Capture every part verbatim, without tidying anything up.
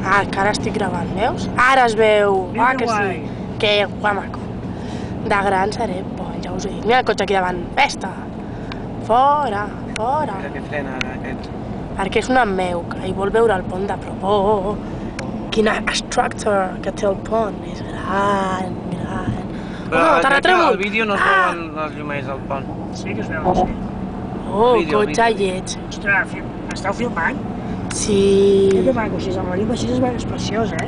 Ah, que ara estic gravant, veus? Ara es veu! Mira Ah, que que guai. sí! Que guamaco! De gran seré bon, ja us ho dic. Mira el cotxe aquí davant. Festa! Fora, fora! Mira que frena aquest. Perquè és una meuca i vol veure el pont de prop. Oh, oh, oh. Quina structure que té el pont. És gran, gran. Però Oh, crec que terratrèmol! al vídeo no es Ah! veuen els llumers del pont. Sí que es veu, sí. Oh, Vídeo, cotxe vídeo. lleig. Ostres, fi- esteu filmant? Sí. Que maco, si és amb la llum així es veu és preciós, eh?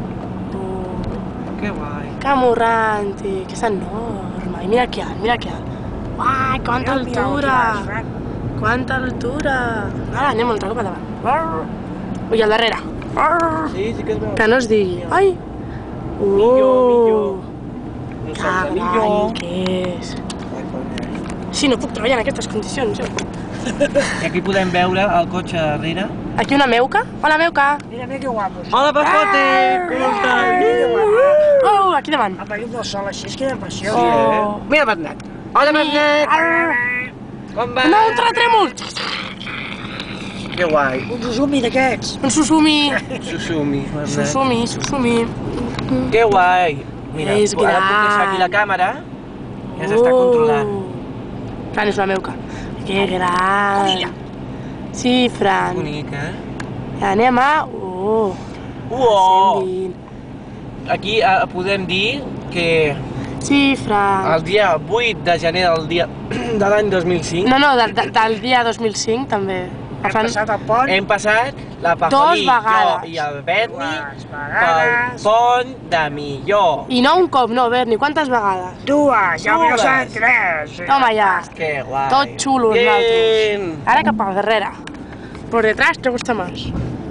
Oh, Que guai. que morranti, que és enorme. I mira aquí alt, mira aquí alt. Uai, quanta Mira, mira, altura! aquí baix, Fran. Quanta altura! Ara anem un altre cop endavant. Ui, al darrere. Sí, sí que es veu. Que no es digui. Ai! Millor, millor. No Que saps, gran millor. que és. Sí, no puc treballar en aquestes condicions. Jo. I aquí podem veure el cotxe darrere. Aquí una meuca. Hola, meuca. Mira, mira que guapos. Hola, Pascote! Com estàs? Oh, aquí davant. Amb la llum del sol així es queda preciós. Sí, eh? Oh. Mira, Bernat. Hola, Bernat! Com va? No, un terratrèmol! Que guai. Un Susumi d'aquests. Un susumi. Susumi, Bernat. Susumi, susumi. Que guai. Mira, És ara puc deixar gran. aquí la càmera i ja s'està controlant. Fran, és una meuca. Que gran. Conilla. Sí, Fran. Bonic, eh? Ja anem a... Oh, Uau! cent vint. Aquí eh, podem dir que Sí, Fran. el dia vuit de gener del dia de l'any dos mil cinc No, no, de, de, del dia dos mil cinc també. Hem Fran, passat el pont. hem passat la Dos Pafolí, jo vegades. i el Berni Dues pel vegades. pont de Millor. I no un cop, no, Berni, quantes vegades? Dues, ja Dues. no seran tres. Toma ja. Que guai. Tot xulo, Bien. nosaltres. Ahora cap al darrere. Por detrás te gusta más.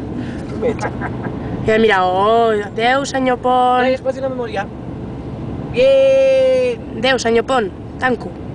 Mira, mira, oh, adeu, senyor Pont. Res, posi la memòria. Bien. Adeu, senyor Pont. Tanco.